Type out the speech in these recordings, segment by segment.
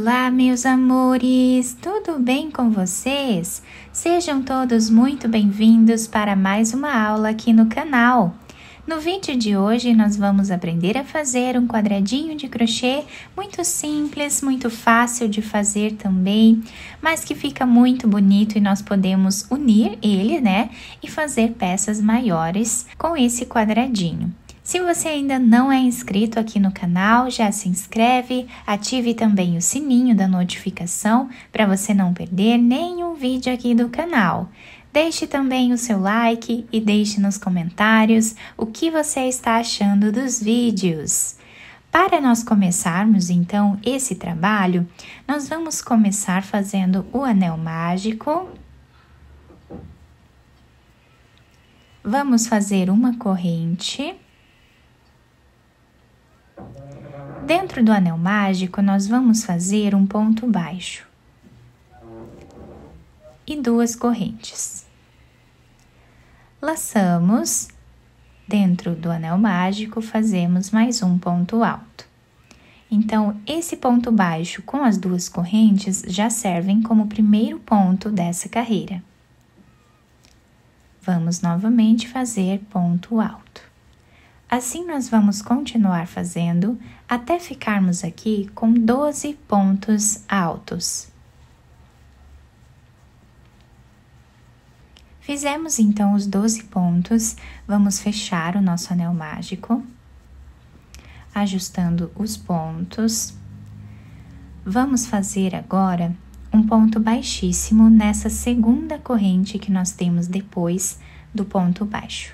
Olá, meus amores! Tudo bem com vocês? Sejam todos muito bem-vindos para mais uma aula aqui no canal. No vídeo de hoje, nós vamos aprender a fazer um quadradinho de crochê muito simples, muito fácil de fazer também, mas que fica muito bonito e nós podemos unir ele, né? E fazer peças maiores com esse quadradinho. Se você ainda não é inscrito aqui no canal, já se inscreve, ative também o sininho da notificação para você não perder nenhum vídeo aqui do canal. Deixe também o seu like e deixe nos comentários o que você está achando dos vídeos. Para nós começarmos então esse trabalho, nós vamos começar fazendo o anel mágico. Vamos fazer uma corrente. Dentro do anel mágico, nós vamos fazer um ponto baixo e duas correntes. Laçamos, dentro do anel mágico, fazemos mais um ponto alto. Então, esse ponto baixo com as duas correntes já servem como primeiro ponto dessa carreira. Vamos novamente fazer ponto alto. Assim, nós vamos continuar fazendo até ficarmos aqui com 12 pontos altos. Fizemos então os 12 pontos, vamos fechar o nosso anel mágico, ajustando os pontos. Vamos fazer agora um ponto baixíssimo nessa segunda corrente que nós temos depois do ponto baixo.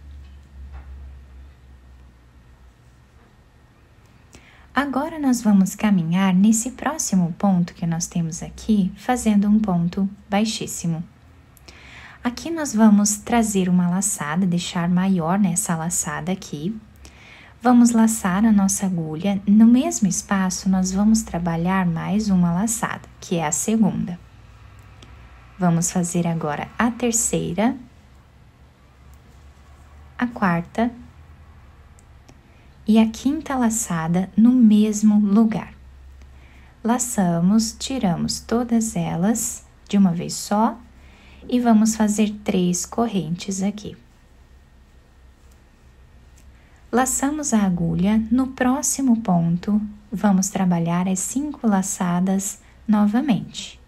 Agora, nós vamos caminhar nesse próximo ponto que nós temos aqui, fazendo um ponto baixíssimo. Aqui nós vamos trazer uma laçada, deixar maior nessa laçada aqui. Vamos laçar a nossa agulha. No mesmo espaço, nós vamos trabalhar mais uma laçada, que é a segunda. Vamos fazer agora a terceira, a quarta e a quinta laçada no mesmo lugar. Laçamos, tiramos todas elas de uma vez só e vamos fazer 3 correntes aqui. Laçamos a agulha, no próximo ponto, vamos trabalhar as 5 laçadas novamente.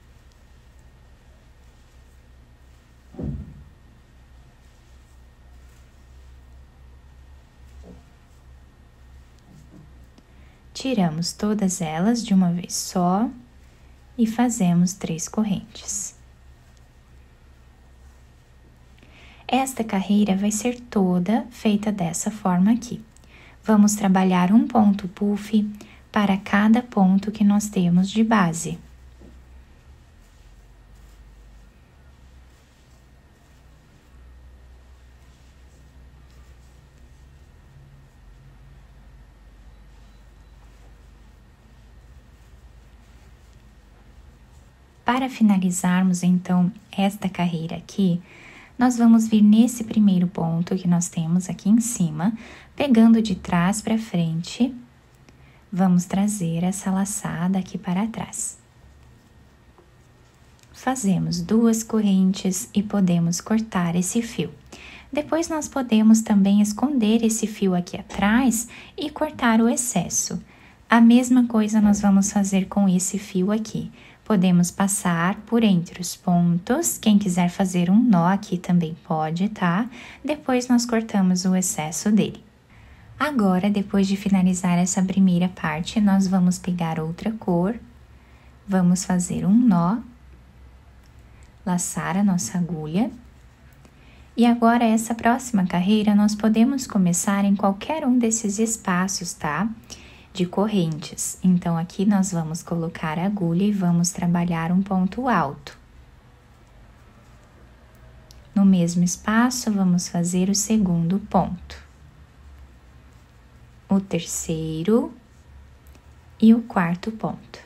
Tiramos todas elas de uma vez só e fazemos 3 correntes. Esta carreira vai ser toda feita dessa forma aqui. Vamos trabalhar um ponto puff para cada ponto que nós temos de base. Para finalizarmos, então, esta carreira aqui, nós vamos vir nesse primeiro ponto que nós temos aqui em cima, pegando de trás para frente, vamos trazer essa laçada aqui para trás. Fazemos 2 correntes e podemos cortar esse fio. Depois, nós podemos também esconder esse fio aqui atrás e cortar o excesso. A mesma coisa nós vamos fazer com esse fio aqui. Podemos passar por entre os pontos, quem quiser fazer um nó aqui também pode, tá? Depois nós cortamos o excesso dele. Agora, depois de finalizar essa primeira parte, nós vamos pegar outra cor, vamos fazer um nó, laçar a nossa agulha. E agora, essa próxima carreira, nós podemos começar em qualquer um desses espaços, tá? De correntes. Então, aqui nós vamos colocar a agulha e vamos trabalhar um ponto alto. No mesmo espaço, vamos fazer o segundo ponto, o terceiro e o quarto ponto.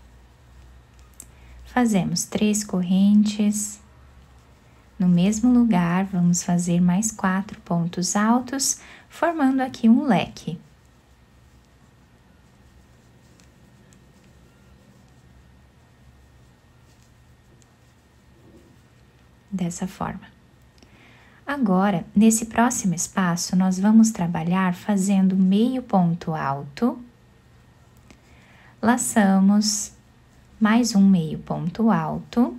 Fazemos 3 correntes. No mesmo lugar, vamos fazer mais 4 pontos altos, formando aqui um leque. dessa forma. Agora, nesse próximo espaço, nós vamos trabalhar fazendo meio ponto alto, laçamos, mais um meio ponto alto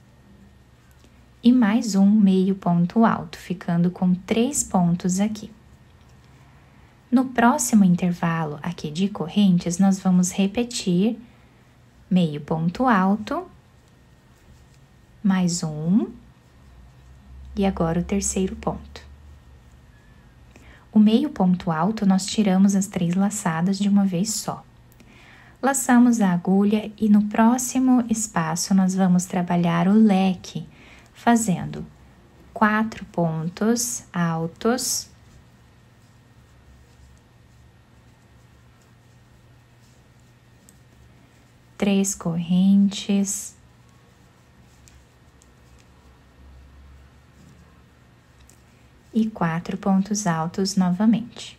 e mais um meio ponto alto, ficando com 3 pontos aqui. No próximo intervalo aqui de correntes, nós vamos repetir meio ponto alto, mais um, e agora o terceiro ponto. O meio ponto alto, nós tiramos as 3 laçadas de uma vez só. Laçamos a agulha e no próximo espaço nós vamos trabalhar o leque, fazendo 4 pontos altos, três correntes, e 4 pontos altos novamente.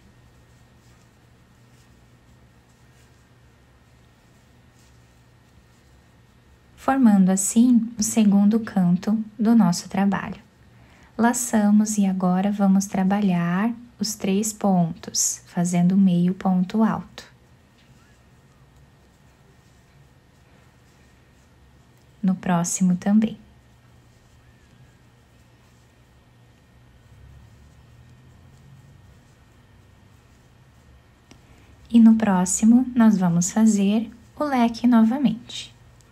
Formando assim o segundo canto do nosso trabalho. Laçamos e agora vamos trabalhar os 3 pontos, fazendo meio ponto alto. No próximo também. E no próximo, nós vamos fazer o leque novamente.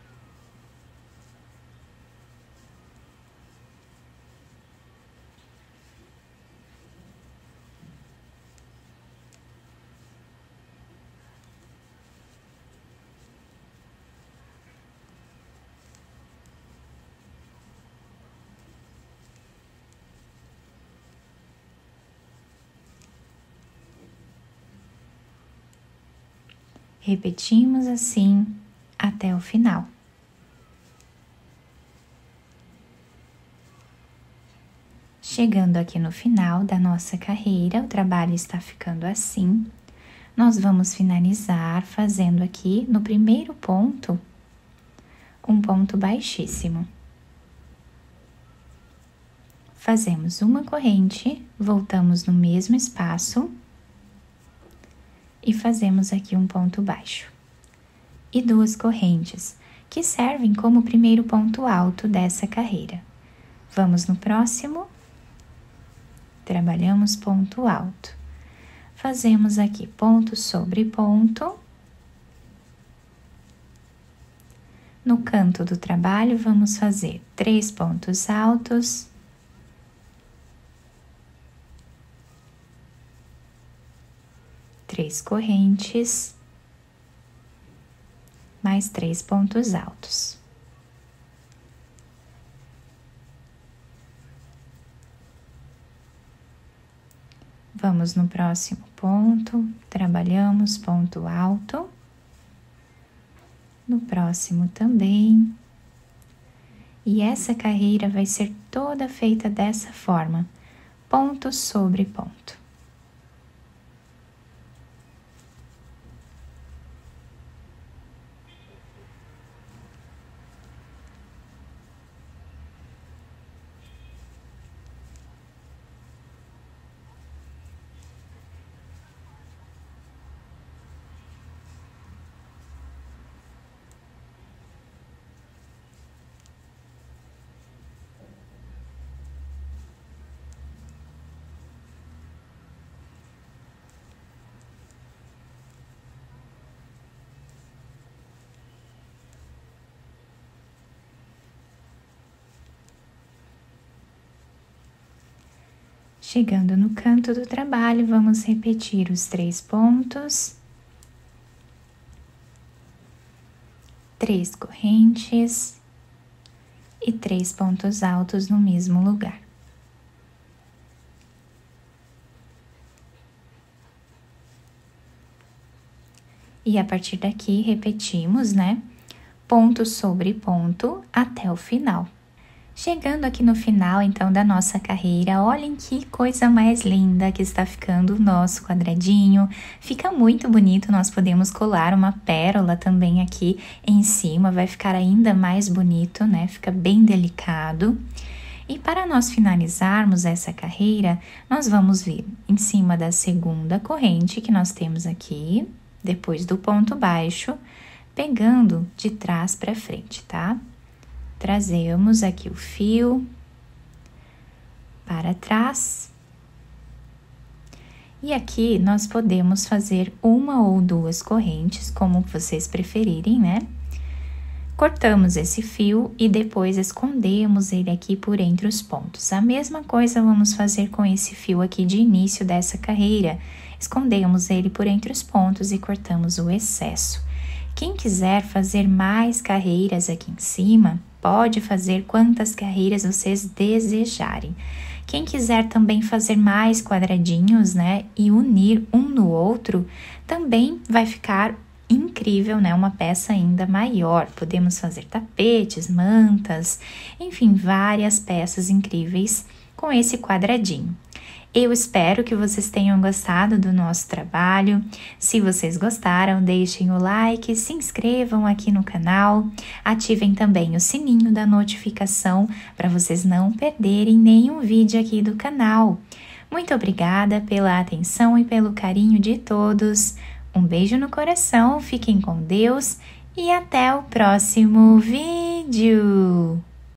Repetimos assim até o final. Chegando aqui no final da nossa carreira, o trabalho está ficando assim. Nós vamos finalizar fazendo aqui no primeiro ponto um ponto baixíssimo. Fazemos uma corrente, voltamos no mesmo espaço e fazemos aqui um ponto baixo. E 2 correntes, que servem como primeiro ponto alto dessa carreira. Vamos no próximo, trabalhamos ponto alto. Fazemos aqui ponto sobre ponto. No canto do trabalho, vamos fazer 3 pontos altos. Três correntes, mais 3 pontos altos. Vamos no próximo ponto, trabalhamos ponto alto. No próximo também. E essa carreira vai ser toda feita dessa forma, ponto sobre ponto. Chegando no canto do trabalho, vamos repetir os 3 pontos, 3 correntes e 3 pontos altos no mesmo lugar. E a partir daqui, repetimos, né? Ponto sobre ponto até o final. Chegando aqui no final, então, da nossa carreira, olhem que coisa mais linda que está ficando o nosso quadradinho. Fica muito bonito, nós podemos colar uma pérola também aqui em cima, vai ficar ainda mais bonito, né? Fica bem delicado. E para nós finalizarmos essa carreira, nós vamos vir em cima da segunda corrente que nós temos aqui, depois do ponto baixo, pegando de trás para frente, tá? Trazemos aqui o fio para trás. E aqui nós podemos fazer uma ou duas correntes, como vocês preferirem, né? Cortamos esse fio e depois escondemos ele aqui por entre os pontos. A mesma coisa vamos fazer com esse fio aqui de início dessa carreira. Escondemos ele por entre os pontos e cortamos o excesso. Quem quiser fazer mais carreiras aqui em cima, pode fazer quantas carreiras vocês desejarem. Quem quiser também fazer mais quadradinhos, né, e unir um no outro, também vai ficar incrível, né, uma peça ainda maior. Podemos fazer tapetes, mantas, enfim, várias peças incríveis com esse quadradinho. Eu espero que vocês tenham gostado do nosso trabalho. Se vocês gostaram, deixem o like, se inscrevam aqui no canal, ativem também o sininho da notificação para vocês não perderem nenhum vídeo aqui do canal. Muito obrigada pela atenção e pelo carinho de todos. Um beijo no coração, fiquem com Deus e até o próximo vídeo!